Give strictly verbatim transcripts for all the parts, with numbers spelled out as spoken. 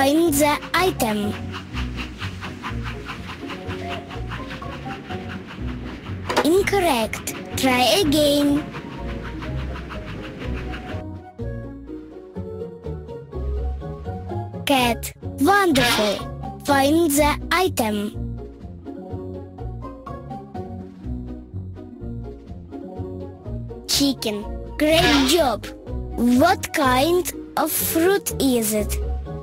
Find the item. Incorrect. Try again. Cat. Wonderful. Find the item. Chicken. Great job. What kind of fruit is it?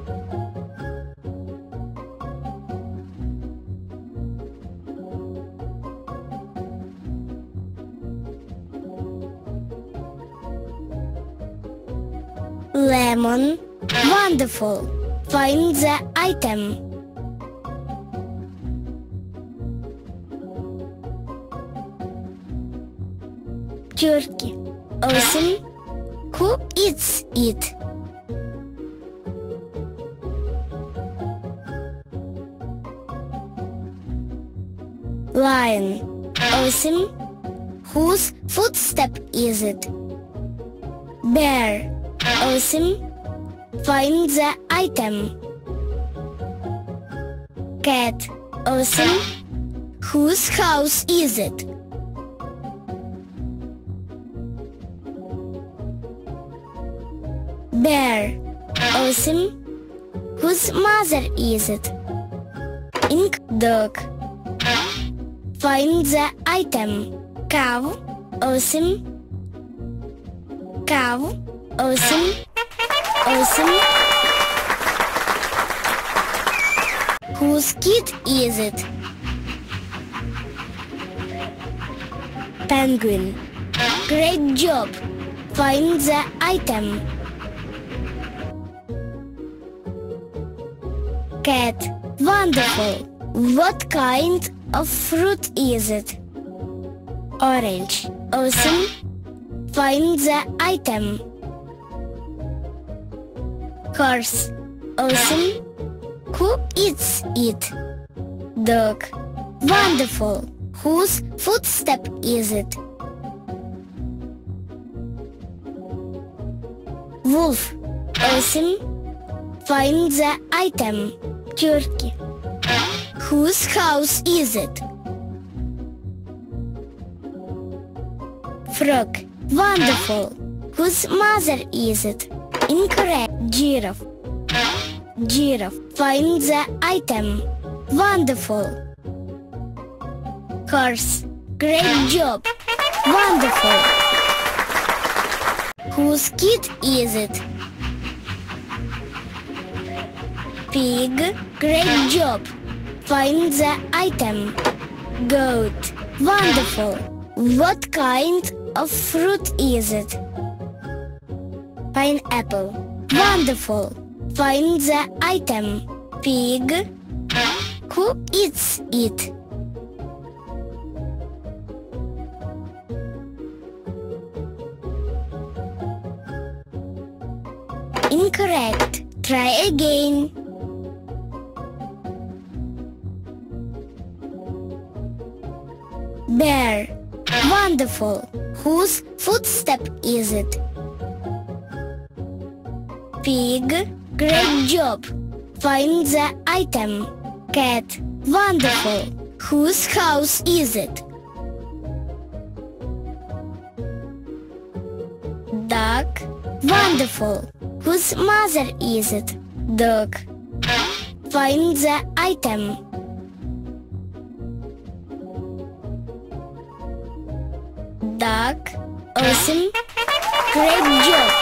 Lemon. Wonderful. Find the item. Turkey. Awesome. Who eats it? Lion. Awesome. Whose footstep is it? Bear. Awesome. Find the item. Cat. Awesome. Whose house is it? Bear. Awesome. Whose mother is it? Ink. Dog. Find the item. Cow. Awesome. Cow. Awesome. Awesome. Whose kid is it? Penguin. Great job. Find the item. Cat. Wonderful. What kind of fruit is it? Orange. Awesome. Find the item. Horse. Awesome. Who eats it? Dog. Wonderful. Whose footstep is it? Wolf. Awesome. Find the item. Turkey. Whose house is it? Frog. Wonderful. Whose mother is it? Incorrect. Giraffe. Giraffe. Find the item. Wonderful. Horse. Great job. Wonderful. Whose kid is it? Pig. Great job. Find the item. Goat. Wonderful. What kind of fruit is it? Pineapple. Wonderful. Find the item. Pig. Who eats it? Incorrect. Try again. Bear. Wonderful. Whose footstep is it? Pig. Great job. Find the item. Cat. Wonderful. Whose house is it? Duck. Wonderful. Whose mother is it? Dog. Find the item. Duck. Awesome. Great job.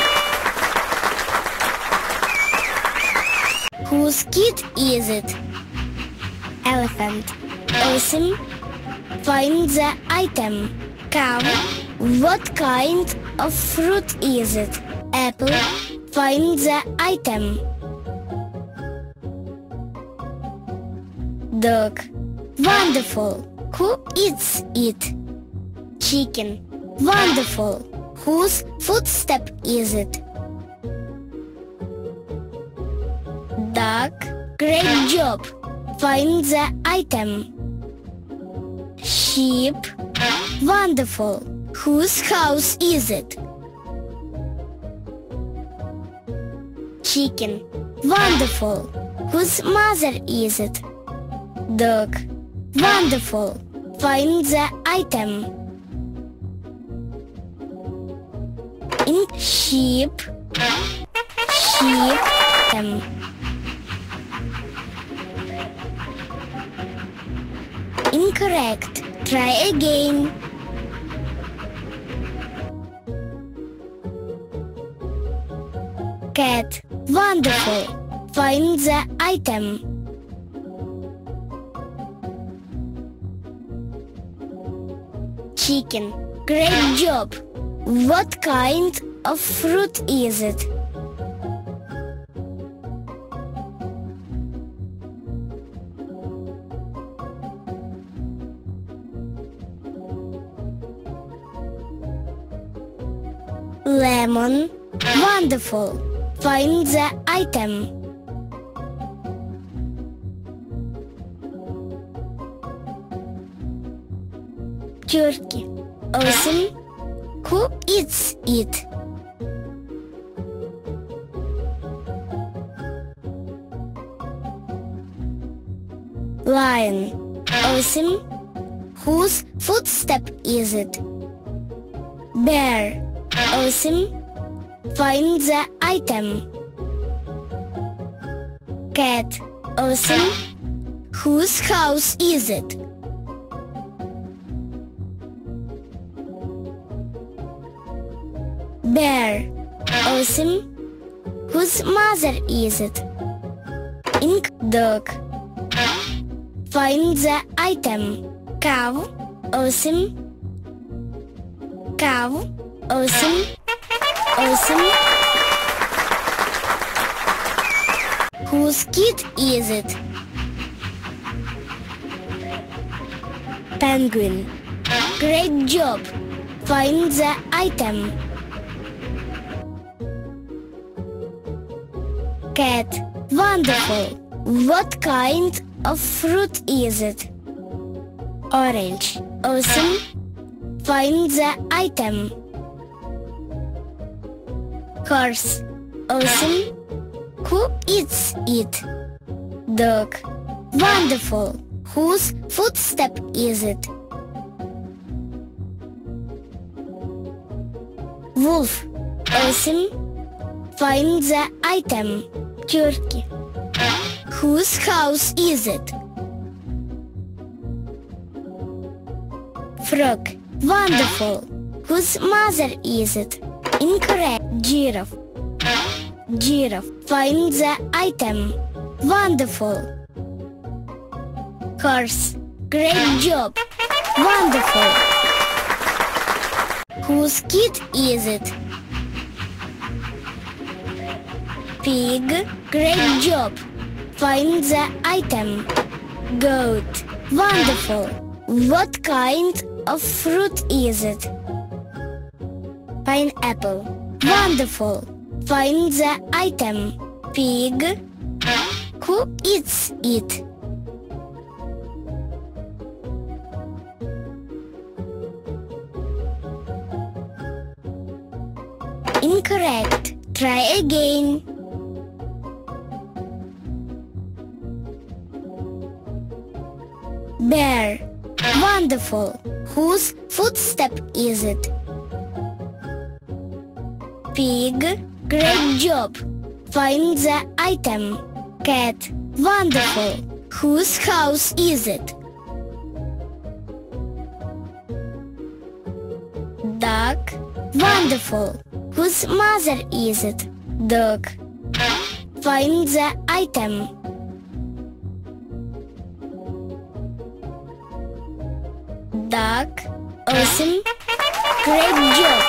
Whose kid is it? Elephant. Awesome. Find the item. Cow. What kind of fruit is it? Apple. Find the item. Dog. Wonderful. Who eats it? Chicken. Wonderful. Whose footstep is it? Duck. Great job. Find the item. Sheep. Wonderful. Whose house is it? Chicken. Wonderful. Whose mother is it? Dog. Wonderful. Find the item. In sheep. Sheep. Um. Incorrect. Try again. Cat. Wonderful. Find the item. Chicken. Great job. What kind of fruit is it? Lemon. Wonderful. Find the item. Turkey. Awesome. Who eats it? Lion. Awesome. Whose footstep is it? Bear. Awesome. Find the item. Cat. Awesome. Whose house is it? Bear. Awesome. Whose mother is it? Ink. Dog. Find the item. Cow. Awesome. Cow. Awesome. Awesome. Whose kid is it? Penguin. Great job. Find the item. Cat. Wonderful. What kind of fruit is it? Orange. Awesome. Find the item. Horse. Awesome. Who eats it? Dog. Wonderful. Whose footstep is it? Wolf. Awesome. Find the item. Turkey. Whose house is it? Frog. Wonderful. Whose mother is it? Incorrect. Giraffe. Giraffe. Find the item. Wonderful. Horse. Great job. Wonderful. Whose kid is it? Pig. Great job. Find the item. Goat. Wonderful. What kind of fruit is it? Pineapple. Wonderful. Find the item. Pig. Who eats it? Incorrect. Try again. Bear. Wonderful. Whose footstep is it? Pig. Great job. Find the item. Cat. Wonderful. Whose house is it? Duck. Wonderful. Whose mother is it? Dog. Find the item. Duck. Awesome. Great job.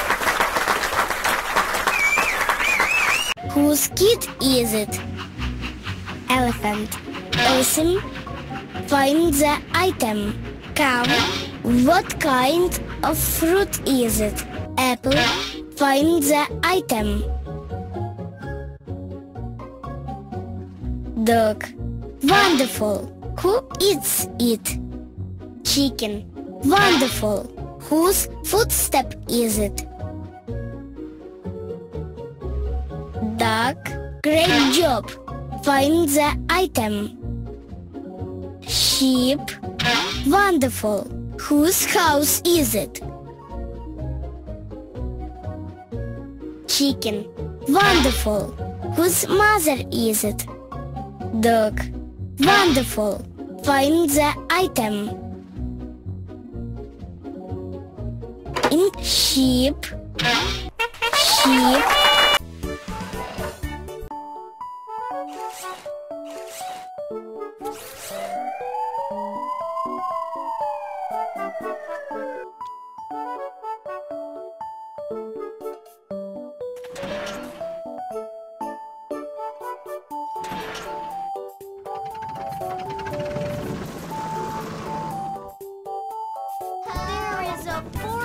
Whose kid is it? Elephant. Awesome. Find the item. Cow. What kind of fruit is it? Apple. Find the item. Dog. Wonderful. Who eats it? Chicken. Wonderful. Whose footstep is it? Duck. Great job. Find the item. Sheep. Wonderful. Whose house is it? Chicken. Wonderful. Whose mother is it? Dog. Wonderful. Find the item. In sheep. Sheep. There is a